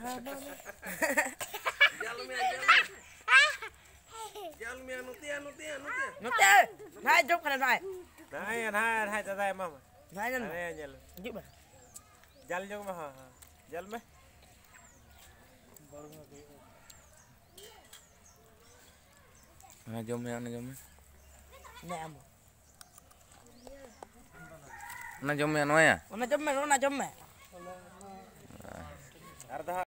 Nutia. Hai chúc cái này. Hai ta đây mà. Hai nhân. Giúp mà. Jal jo mà. Jal में. Jom ya, jom. Nè. Na jom ya no ya. Na jom me.